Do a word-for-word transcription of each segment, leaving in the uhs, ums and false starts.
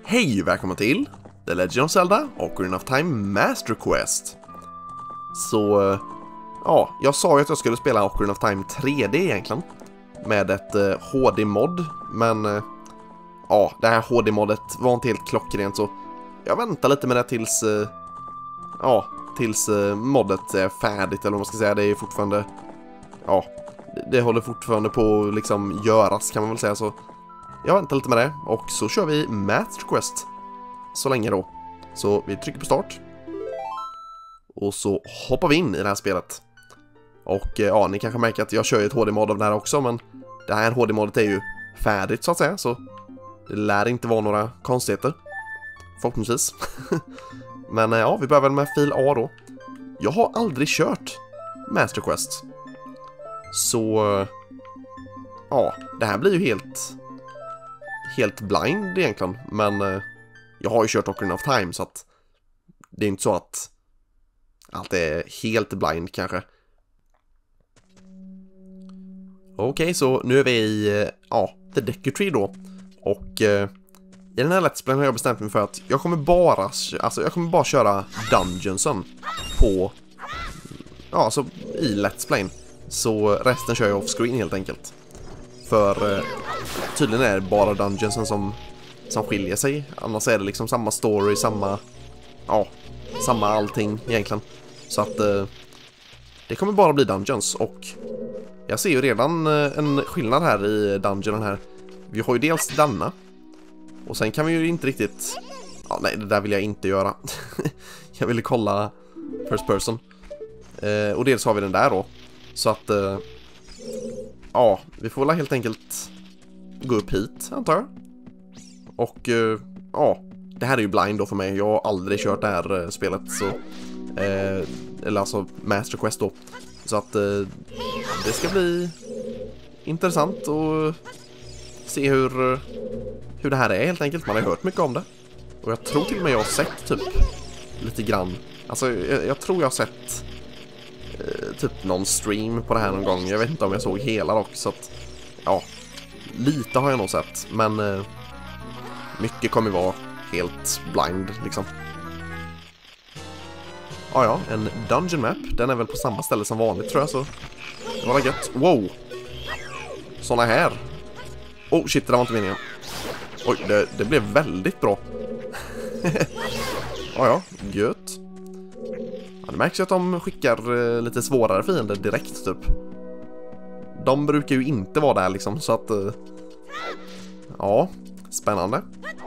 Hej, välkommen till The Legend of Zelda Ocarina of Time Master Quest. Så, ja, jag sa ju att jag skulle spela Ocarina of Time tre D egentligen med ett eh, H D-mod, men eh, ja, det här H D-modet var inte helt klockrent, så jag väntar lite med det tills eh, ja, tills eh, moddet är färdigt, eller vad man ska säga. Det är fortfarande, ja, det, det håller fortfarande på att liksom göras, kan man väl säga, så jag väntar lite med det, och så kör vi Master Quest så länge då. Så vi trycker på start. Och så hoppar vi in i det här spelet. Och ja, ni kanske märker att jag kör ju ett H D-mod av det här också, men det här H D-modet är ju färdigt så att säga, så det lär inte vara några konstigheter. Förhoppningsvis. Men ja, vi börjar väl med fil A då. Jag har aldrig kört Master Quest. Så ja, det här blir ju helt helt blind egentligen, men eh, jag har ju kört Ocarina of Time, så att det är inte så att allt är helt blind kanske. Okej, okay, så nu är vi i eh, ja, The Deku Tree då, och eh, i den här Let's Play har jag bestämt mig för att jag kommer bara alltså jag kommer bara köra dungeonsen på, ja, alltså i Let's Play, så resten kör jag off-screen helt enkelt. För eh, tydligen är det bara dungeonsen som, som skiljer sig. Annars är det liksom samma story, samma, ja, samma allting egentligen. Så att eh, det kommer bara bli dungeons. Och jag ser ju redan eh, en skillnad här i dungeonen här. Vi har ju dels denna. Och sen kan vi ju inte riktigt, ja, nej, det där vill jag inte göra. Jag ville kolla first person. eh, Och dels har vi den där då. Så att eh, ja, vi får väl helt enkelt gå upp hit, antar jag. Och uh, ja, det här är ju blind då för mig. Jag har aldrig kört det här uh, spelet, så uh, eller alltså Master Quest då. Så att uh, det ska bli intressant att se hur uh, hur det här är helt enkelt. Man har hört mycket om det. Och jag tror till och med jag har sett typ lite grann. Alltså jag, jag tror jag har sett typ någon stream på det här någon gång. Jag vet inte om jag såg hela dock, så att ja, lite har jag nog sett, men eh, mycket kommer vara helt blind liksom. Ja, ja, en dungeon map. Den är väl på samma ställe som vanligt, tror jag, så det var gött. Wow! Såna här. Oh shit, det var inte meningen. Oj, det, det blev väldigt bra. Ja, ja, gött. Ja, det märks ju att de skickar eh, lite svårare fiender direkt typ. De brukar ju inte vara där liksom, så att eh, ja, spännande.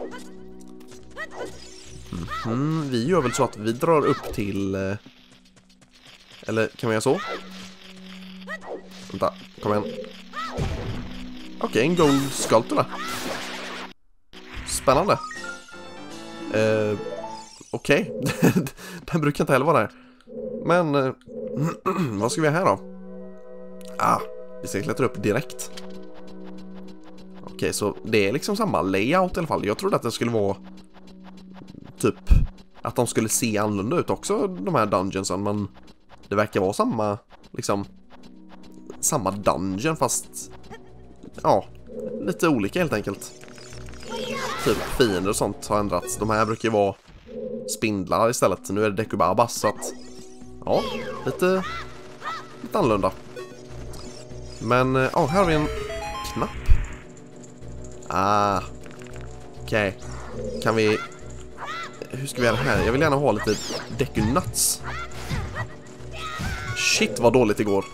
Mm-hmm. Vi gör väl så att vi drar upp till eh, eller kan vi göra så? Vänta, kom igen. Okej, okay, en gold sculptor. Spännande. eh, Okej, okay. Den brukar inte heller vara där. Men eh, vad ska vi göra här då? Ah, vi ska klättra upp direkt. Okej, okay, så det är liksom samma layout i alla fall. Jag trodde att det skulle vara typ att de skulle se annorlunda ut också, de här dungeonsen, men det verkar vara samma liksom samma dungeon, fast ja, lite olika helt enkelt. Typ fiender och sånt har ändrats. De här brukar ju vara spindlar istället. Nu är det Dekubabas, så att ja, lite lite annorlunda. Men ja, oh, här har vi en knapp. Ah, okej. Okay. Kan vi, hur ska vi göra det här? Jag vill gärna ha lite Deku Nuts. Shit, vad dåligt det går.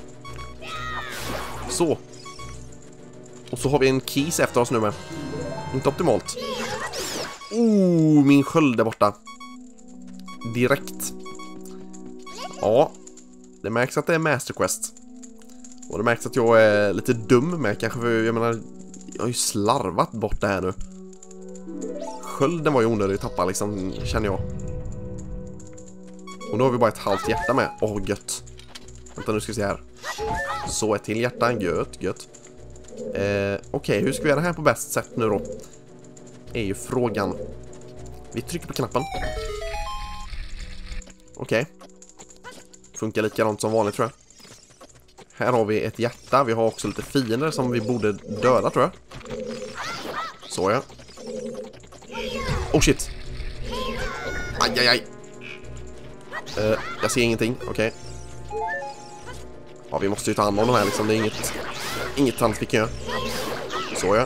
Så. Och så har vi en keys efter oss nu med. Inte optimalt. Oh, min sköld är borta. Direkt. Ja, det märks att det är Master Quest. Och det märks att jag är lite dum med kanske, för jag menar, jag har ju slarvat bort det här nu. Skölden var ju onödig att tappa liksom, känner jag. Och nu har vi bara ett halvt hjärta med. Åh, oh, gött. Vänta, nu ska vi se här. Så ett till hjärta, gött, gött. Eh, Okej, okay, hur ska vi göra det här på bäst sätt nu då? Är ju frågan. Vi trycker på knappen. Okej. Okay. Funkar likadant som vanligt, tror jag. Här har vi ett hjärta. Vi har också lite fiender som vi borde döda, tror jag. Så ja. Oh shit. Aj, aj, aj. Uh, jag ser ingenting, okej. Okay. Ja, vi måste ju ta hand om de här liksom. Det är inget, inget tant vi kan göra. Så ja.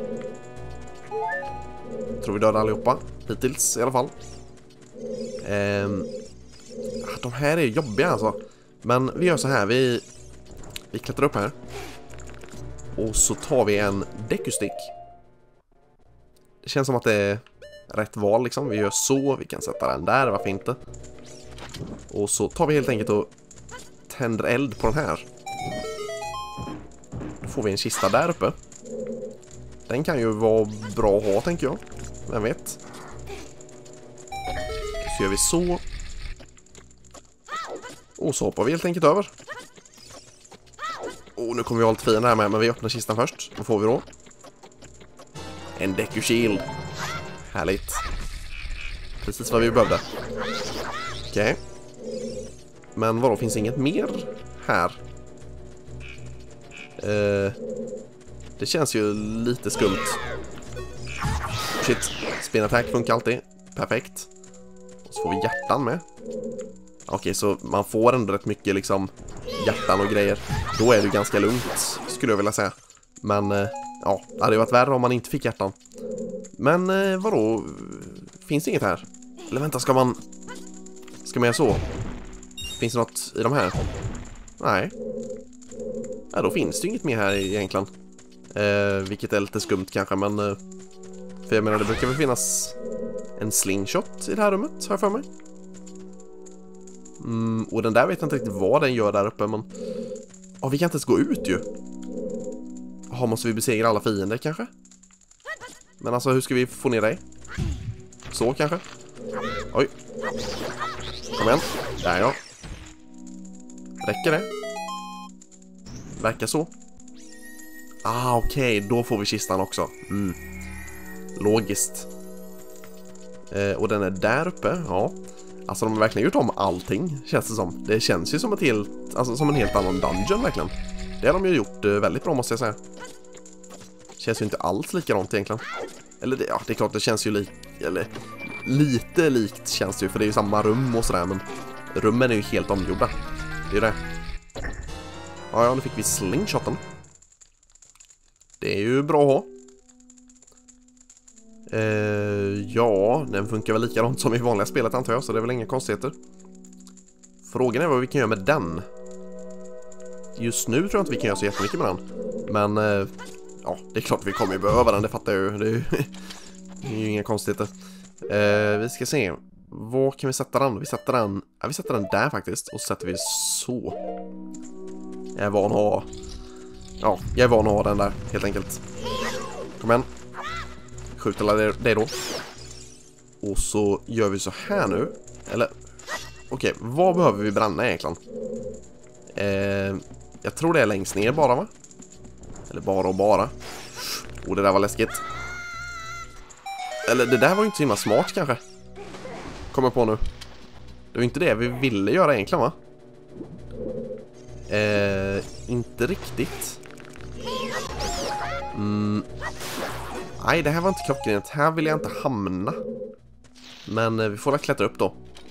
Tror vi dödar allihopa. Hittills i alla fall. Um, de här är jobbiga alltså. Men vi gör så här. Vi, vi klättrar upp här. Och så tar vi en Deku-stick. Det känns som att det är rätt val liksom. Vi gör så. Vi kan sätta den där, varför inte? Och så tar vi helt enkelt och tänder eld på den här. Då får vi en kista där uppe. Den kan ju vara bra att ha, tänker jag. Vem vet? Så gör vi så. Och så hoppar vi helt enkelt över. Och nu kommer vi ha lite fiender här med, men vi öppnar kistan först. Vad får vi då? En Deku Shield. Härligt. Precis vad vi behövde. Okej. Okay. Men vadå, finns inget mer här? Uh, det känns ju lite skumt. Shit, spin attack funkar alltid. Perfekt. Och så får vi hjärtan med. Okej, okay, så man får ändå rätt mycket liksom hjärtan och grejer. Då är det ganska lugnt, skulle jag vilja säga. Men uh, ja, det hade varit värre om man inte fick hjärtan. Men uh, vadå? Finns det inget här? Eller vänta, ska man... Ska man göra så? Finns det något i de här? Nej. Ja, då finns det ju inget mer här egentligen. Eh, vilket är lite skumt kanske, men... Eh, för jag menar, det brukar väl finnas en slingshot i det här rummet, har jag för mig. Mm, och den där vet jag inte riktigt vad den gör där uppe, men... Ja, vi kan inte ens gå ut ju. Jaha, måste vi besegra alla fiender kanske? Men alltså, hur ska vi få ner dig? Så kanske? Oj. Kom igen. Där ja. Räcker det? Verkar så. Ah, okej. Okay. Då får vi kistan också. Mm. Logiskt. Eh, och den är där uppe. Ja. Alltså de har verkligen gjort om allting, känns det som. Det känns ju som ett helt, alltså som en helt annan dungeon verkligen. Det har de ju gjort eh, väldigt bra, måste jag säga. Känns ju inte alls likadant egentligen. Eller det, ja, det är klart det känns ju lik, eller lite likt känns det ju, för det är ju samma rum och sådär, men rummen är ju helt omgjorda. Det är det. Ja, ja, nu fick vi slingshoten. Det är ju bra att ha. Eh, ja, den funkar väl likadant som i vanliga spelet antar jag, så det är väl inga konstigheter. Frågan är vad vi kan göra med den. Just nu tror jag inte vi kan göra så jättemycket med den. Men, eh, ja, det är klart vi kommer ju behöva den, det fattar jag ju. Det är ju, det är ju inga konstigheter. Eh, vi ska se. Var kan vi sätta den? Vi sätter den, ja, vi sätter den där faktiskt. Och så sätter vi så. Jag är van att ha... Ja, jag är van att ha den där, helt enkelt. Kom igen. Skjut alla det då. Och så gör vi så här nu. Eller, okej, okay, vad behöver vi bränna egentligen? Eh, jag tror det är längst ner bara, va? Eller bara och bara. Och det där var läskigt. Eller det där var ju inte så himla smart kanske. Kommer på nu. Det var inte det vi ville göra egentligen, va? Eh, inte riktigt. Mm. Nej, det här var inte klockrent. Här vill jag inte hamna. Men eh, vi får väl klättra upp då.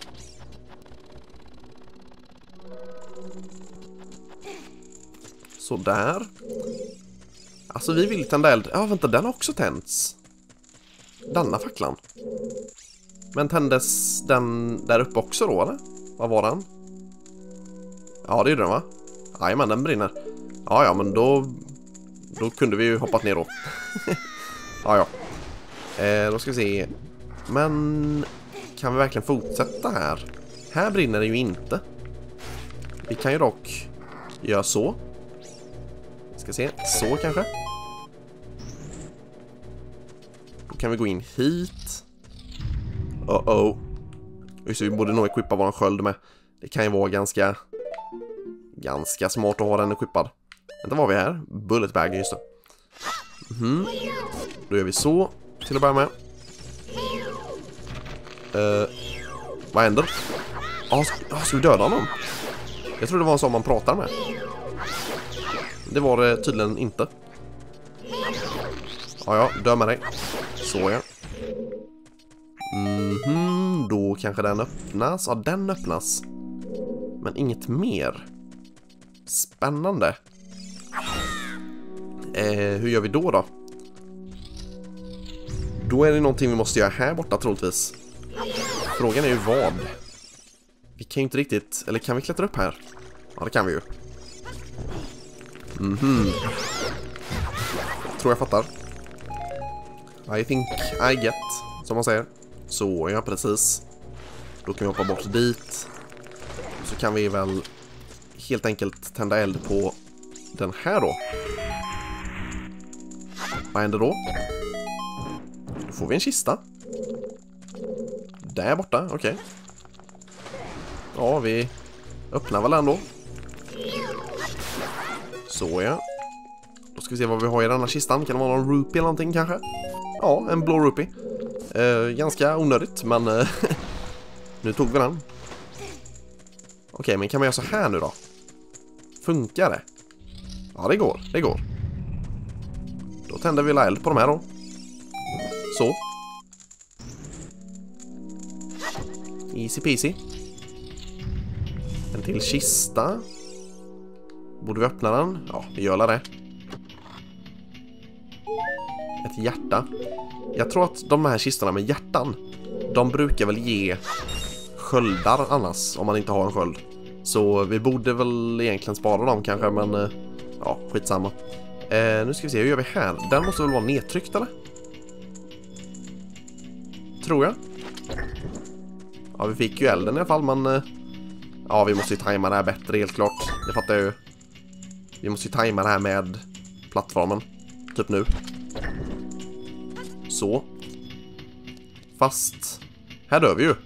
Så där. Alltså vi vill tända eld. Ja, vänta, den har också tänts. Denna facklan. Men tändes den där uppe också då, eller? Vad var den? Ja, det är den, va? Nej, men den brinner. Ja, ja, men då... Då kunde vi ju hoppat ner då. Ja, ja. Eh, då ska vi se. Men... Kan vi verkligen fortsätta här? Här brinner det ju inte. Vi kan ju dock... Göra så. Ska se. Så kanske. Då kan vi gå in hit. Uh-oh. Just det, vi borde nog equippa våran sköld med. Det kan ju vara ganska... Ganska smart att ha den equippad. Vänta, var vi här? Bulletbag, just det. Mhm. Då gör vi så. Till att börja med. Uh, vad händer? Ja, ah, ska, ah, ska vi döda honom? Jag tror det var en sån man pratar med. Det var det tydligen inte. Ja, ja, dö med dig. Så ja. Mhm, då kanske den öppnas. Ja, den öppnas. Men inget mer. Spännande. Eh, hur gör vi då då? Då är det någonting vi måste göra här borta troligtvis. Frågan är ju vad. Vi kan ju inte riktigt... Eller kan vi klättra upp här? Ja, det kan vi ju. Mhm. Tror jag fattar. I think I get, som man säger. Så, ja, precis. Då kan vi hoppa bort dit. Så kan vi väl helt enkelt tända eld på den här då. Vad händer då? Då får vi en kista. Där borta, okej. Okay. Ja, vi öppnar väl ändå. Så ja. Då ska vi se vad vi har i den här kistan. Kan det vara någon rupee eller någonting kanske? Ja, en blå rupee. Eh, ganska onödigt, men eh, nu tog vi den. Okej, okay, men kan man göra så här nu då? Funkar det? Ja, det går, det går. Då tänder vi eld på de här då. Så. Easy peasy. En till kista. Borde vi öppna den? Ja, vi gör det. Ett hjärta. Jag tror att de här kistorna med hjärtan, de brukar väl ge sköldar annars, om man inte har en sköld. Så vi borde väl egentligen spara dem kanske, men ja, skitsamma. Eh, nu ska vi se, hur gör vi här? Den måste väl vara nedtryckt, eller? Tror jag. Ja, vi fick ju elden i alla fall, men ja, vi måste ju tajma det här bättre, helt klart. Det fattar jag ju. Vi måste ju tajma det här med plattformen. Typ nu. Så. Fast här dör vi ju.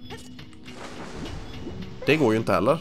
Det går ju inte heller.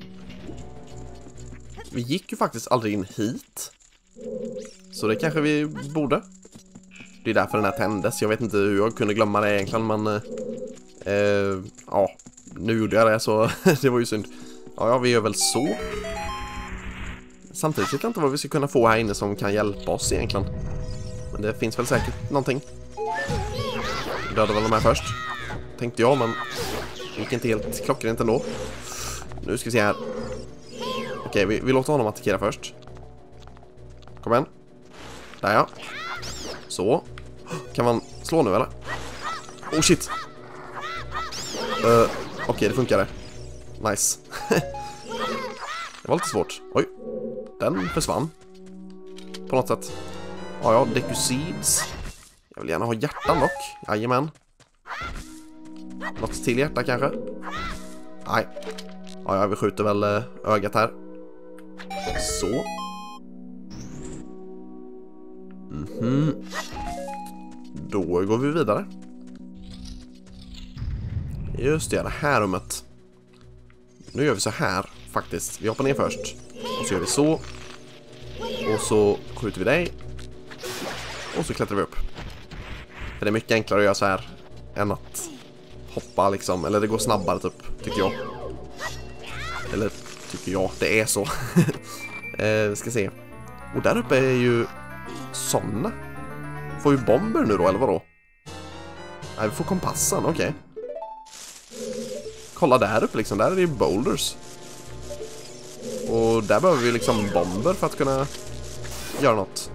Vi gick ju faktiskt aldrig in hit. Så det kanske vi borde. Det är därför den här tändes. Jag vet inte hur jag kunde glömma det egentligen, men eh, ja, nu gjorde jag det, så det var ju synd. Ja, ja, vi gör väl så. Samtidigt vet jag inte vad vi ska kunna få här inne som kan hjälpa oss egentligen. Men det finns väl säkert någonting. Vi dödade väl de här först, tänkte jag, men det gick inte helt klockrent ändå. Nu ska vi se här. Okej, vi, vi låter honom attackera först. Kom igen. Där ja. Så. Kan man slå nu eller? Oh shit. Uh, Okej, okay, det funkar det. Nice. Det var lite svårt. Oj. Den försvann. På något sätt. Ja, ja, Decuseeds. Jag vill gärna ha hjärtan dock. Jajamän. Något till hjärta kanske? Nej. Ja, ja, vi skjuter väl ögat här. Så. Mhm. Då går vi vidare. Just det, det här rummet. Nu gör vi så här faktiskt. Vi hoppar ner först. Och så gör vi så. Och så skjuter vi dig. Och så klättrar vi upp. För det är mycket enklare att göra så här än att hoppa liksom. Eller det går snabbare typ, tycker jag. Eller tycker jag, det är så. eh, vi ska se. Och där uppe är ju såna. Får vi bomber nu då, eller vadå? Nej, vi får kompassen, okej. Okay. Kolla där uppe liksom, där är det boulders. Och där behöver vi liksom bomber för att kunna göra något.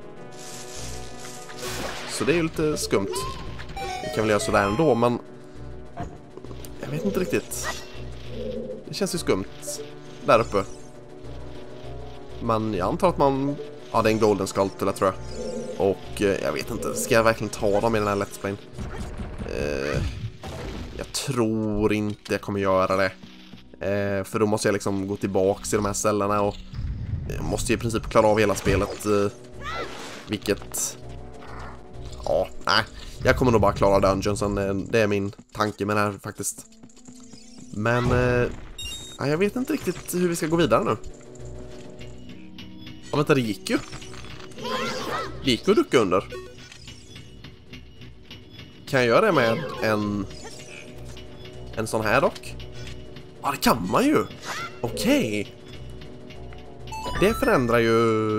Så det är ju lite skumt. Vi kan väl göra sådär ändå, men jag vet inte riktigt. Det känns ju skumt där uppe. Men jag antar att man... Ja, det är en golden sculpture, tror jag. Och eh, jag vet inte, ska jag verkligen ta dem i den här let's playen? Eh, jag tror inte jag kommer göra det. Eh, för då måste jag liksom gå tillbaks i de här ställena och jag måste i princip klara av hela spelet. Eh, vilket... Ja, nej. Jag kommer nog bara klara dungeonsen. Det är min tanke med det här faktiskt. Men eh, jag vet inte riktigt hur vi ska gå vidare nu. Ja, vänta, det gick ju. Det gick ju att ducka under. Kan jag göra det med en en sån här dock? Ja, det kan man ju. Okej. Okay. Det förändrar ju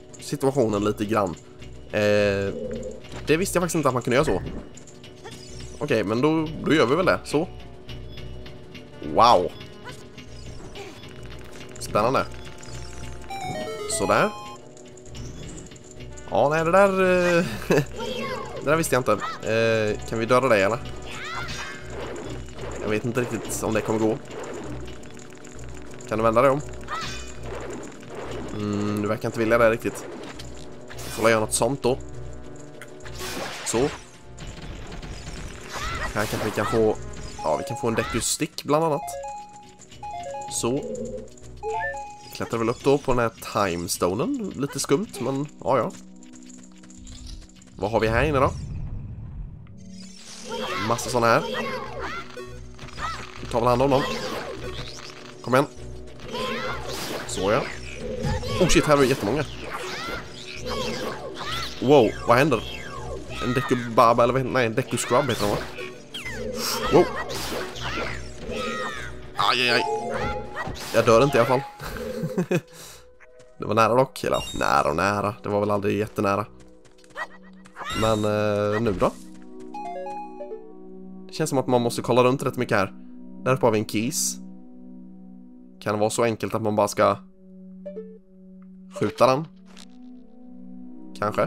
situationen lite grann. Eh, det visste jag faktiskt inte att man kunde göra så. Okej, okay, men då, då gör vi väl det. Så. Wow. Spännande. Sådär. Ja, nej, det där... det där visste jag inte. Eh, kan vi döda dig, eller? Jag vet inte riktigt om det kommer gå. Kan du vända dig om? Mm, du verkar inte vilja det riktigt. Får jag göra något sånt då. Så. Här kanske vi kan få... Ja, vi kan få en Deku Stick bland annat. Så. Klättrar väl upp då på den här Timestonen. Lite skumt, men ja, ja. Vad har vi här inne då? Massa sådana här. Vi tar väl hand om dem. Kom igen. Så, ja. Oh shit, här är det jättemånga. Wow, vad händer? En Deku Baba, eller vad heter det? Nej, en Deku Scrub heter den, va? Wow. Aj, aj, aj. Jag dör inte i alla fall. Det var nära dock. Eller nära och nära. Det var väl aldrig jättenära. Men eh, nu då? Det känns som att man måste kolla runt rätt mycket här. Där uppe har vi en keys. Kan det vara så enkelt att man bara ska skjuta den? Kanske.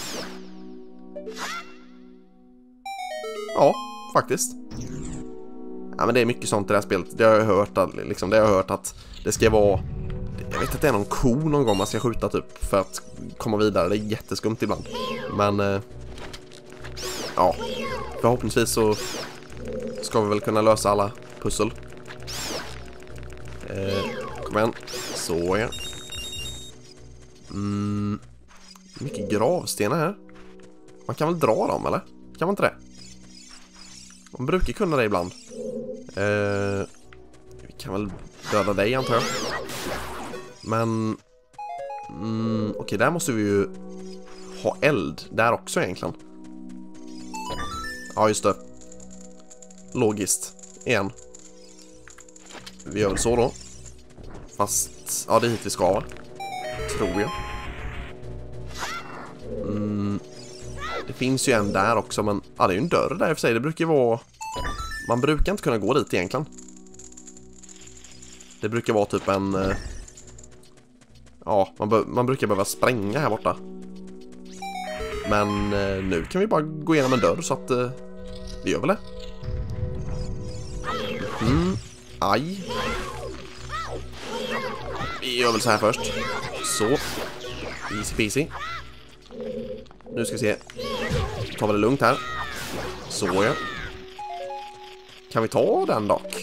Ja, faktiskt. Ja, men det är mycket sånt i det här spelet. Det har jag hört att, liksom, det har jag hört att det ska vara... Jag vet att det är någon ko någon gång man ska skjuta typ för att komma vidare. Det är jätteskumt ibland. Men... Eh, ja, förhoppningsvis så ska vi väl kunna lösa alla pussel. Eh, kom igen. Så, ja. Mm, mycket gravstenar här. Man kan väl dra dem, eller? Kan man inte det? Man brukar kunna det ibland. Eh, vi kan väl döda dig, antar jag. Men... Mm, okej, okay, där måste vi ju ha eld. Där också egentligen. Ja, just det. Logiskt. Igen. Vi gör väl så då. Fast... Ja, det är hit vi ska, va? Tror jag. Mm, det finns ju en där också, men... Ja, det är ju en dörr där i och för sig. Det brukar ju vara... Man brukar inte kunna gå dit egentligen. Det brukar vara typ en... Eh... Ja, man, man brukar behöva spränga här borta. Men eh, nu kan vi bara gå igenom en dörr så att... Eh, vi gör väl det. Mm, aj. Vi gör väl så här först. Så. Easy peasy. Nu ska vi se. Tar vi det lugnt här. Så, ja. Kan vi ta den dock?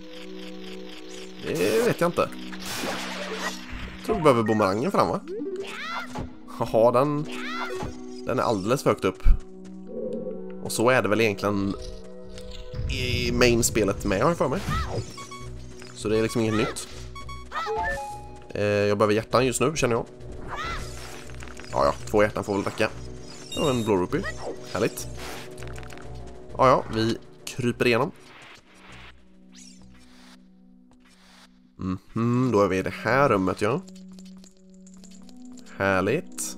Det vet jag inte. Jag tror vi behöver bumerangen fram, va? Jaha, den... Den är alldeles för högt upp. Och så är det väl egentligen i main-spelet med, har jag för mig. Så det är liksom inget nytt. Eh, jag behöver hjärtan just nu, känner jag. Ja, ja, två hjärtan får väl räcka. Och en blå rupee. Härligt. Ja, ja, vi kryper igenom. Mhm, då är vi i det här rummet, ja. Härligt.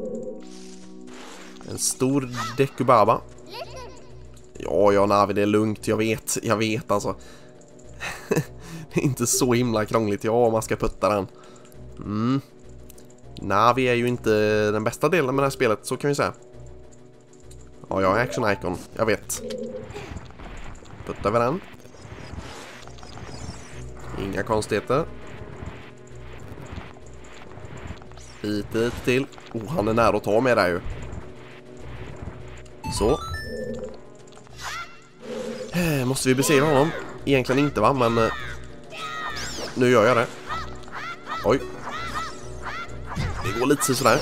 En stor Deku Baba. Ja, ja, Navi, det är lugnt. Jag vet, jag vet alltså. Det är inte så himla krångligt, ja, om man ska putta den. Mm. Navi är ju inte den bästa delen med det här spelet, så kan vi säga. Ja, jag har action icon, jag vet. Puttar vi den. Inga konstigheter. Lite, lite till. Oh, han är nära att ta med där ju. Så. Måste vi besegra honom? Egentligen inte, va? Men... Eh, nu gör jag det. Oj. Det går lite sådär.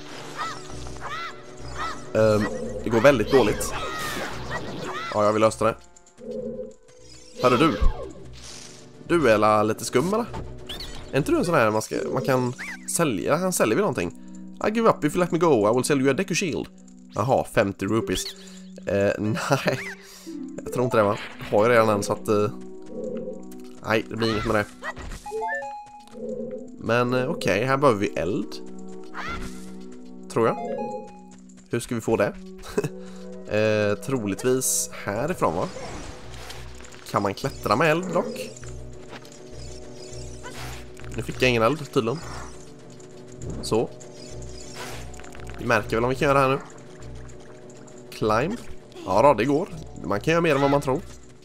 Um, det går väldigt dåligt. Ja, jag vill lösa det. Hörru du. Du är lite skum, eller? Är inte du en sån här man, ska, man kan sälja? Han säljer vi någonting. I give up if you let me go. I will sell you a Deku Shield. Jaha, femtio rupees. Eh, nej. Jag tror inte det, va? Jag har ju redan en, så att... Eh, nej, det blir inget med det. Men eh, okej, okay, här behöver vi eld. Tror jag. Hur ska vi få det? Eh, troligtvis härifrån, va? Kan man klättra med eld dock? Nu fick jag ingen eld tydligen. Så. Vi märker väl om vi kan göra det här nu. Climb. Ja då, det går. Man kan göra mer än vad man tror.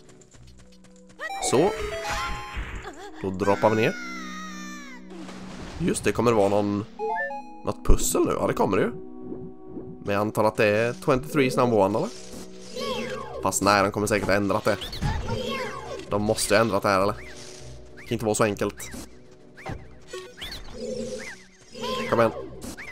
Så. Då droppar vi ner. Just det, kommer det vara någon något pussel nu? Ja, det kommer det ju. Men jag antar att det är twenty-three number one, eller? Fast nej, de kommer säkert ha ändrat det. De måste ha ändrat det här, eller? Det kan inte vara så enkelt. Kom igen.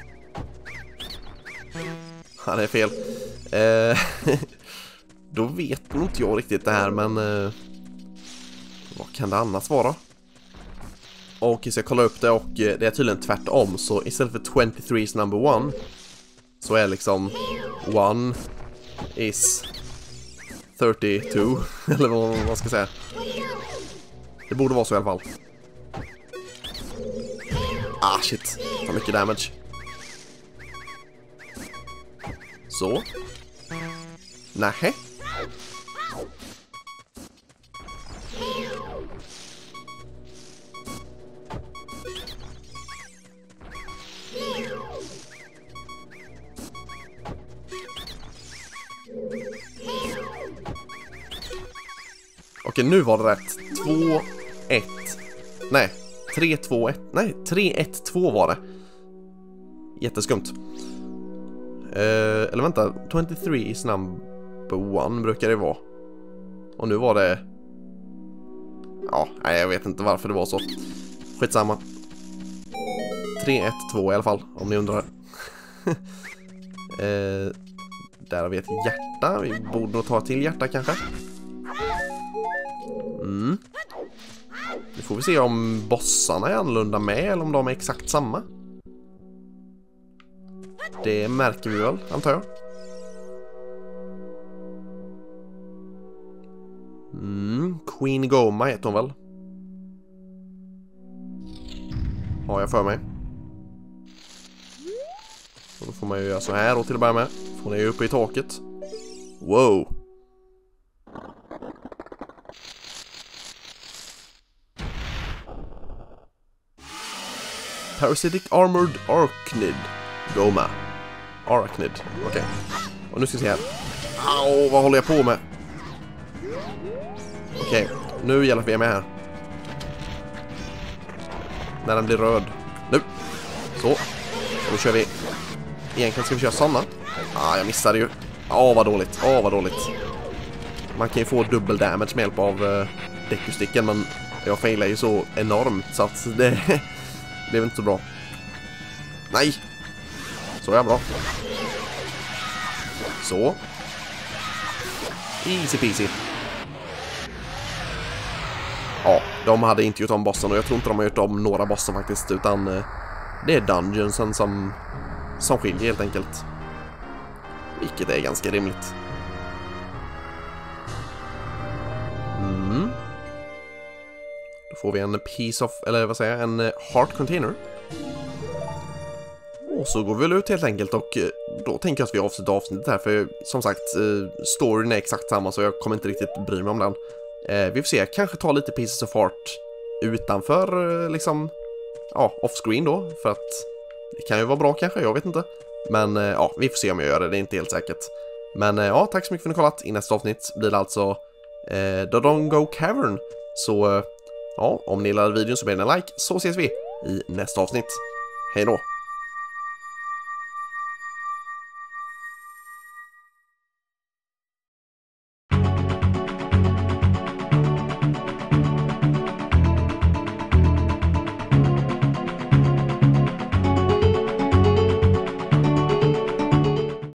Ja, det är fel. Eh, då vet nog inte jag riktigt det här, men eh, vad kan det annars vara? Och så jag kollar upp det och det är tydligen tvärtom. Så istället för twenty-three number one så är liksom one is thirty-two. Eller vad man ska säga. Det borde vara så i alla fall. Ah shit, tar mycket damage. Så. Nähä. Okej, nu var det rätt. två ett. Nej, tre två ett. Nej, tre ett två var det. Jätteskumt. Uh, eller vänta, twenty-three is number one brukar det vara. Och nu var det... Ja, nej, jag vet inte varför det var så. Skitsamma. tre ett två i alla fall, om ni undrar. uh, där har vi ett hjärta. Vi borde nog ta till hjärta kanske. Mm. Nu får vi se om bossarna är annorlunda med eller om de är exakt samma. Det märker vi väl, antar jag. Mm, Queen Goma heter hon väl? Har jag för mig. Och då får man ju göra så här och till att börja med. Får ni ju uppe i taket. Wow. Parasitic Armored Arachnid Goma. Arachnid, okej. Okay. Och nu ska vi se här. Au, vad håller jag på med? Okej, okay. Nu gäller vi med här. När den blir röd. Nu. Så. Då kör vi. Egentligen ska vi köra sådana. Ah, jag missade ju. Ja, ah, vad dåligt. Ja, ah, vad dåligt. Man kan ju få dubbel damage med hjälp av uh, däckusticken, men jag failar ju så enormt så att det blev inte så bra. Nej. Så är jag bra. Så. Easy peasy. Ja, de hade inte gjort om bossen och jag tror inte de har gjort om några bossen faktiskt, utan eh, det är dungeonsen som som skiljer helt enkelt. Vilket är ganska rimligt. Mm. Då får vi en piece of, eller vad säger jag, en heart container. Och så går vi väl ut helt enkelt och då tänker jag att vi avslutar avsnittet här, för som sagt, storyn är exakt samma så jag kommer inte riktigt bry mig om den. Vi får se, kanske ta lite pieces of heart utanför liksom, ja, off-screen då, för att det kan ju vara bra kanske, jag vet inte. Men ja, vi får se om jag gör det, det är inte helt säkert. Men ja, tack så mycket för att ni har kollat. I nästa avsnitt blir det alltså eh, Dodongo Cavern. Så ja, om ni gillar videon så blir det en like, så ses vi i nästa avsnitt. Hej då!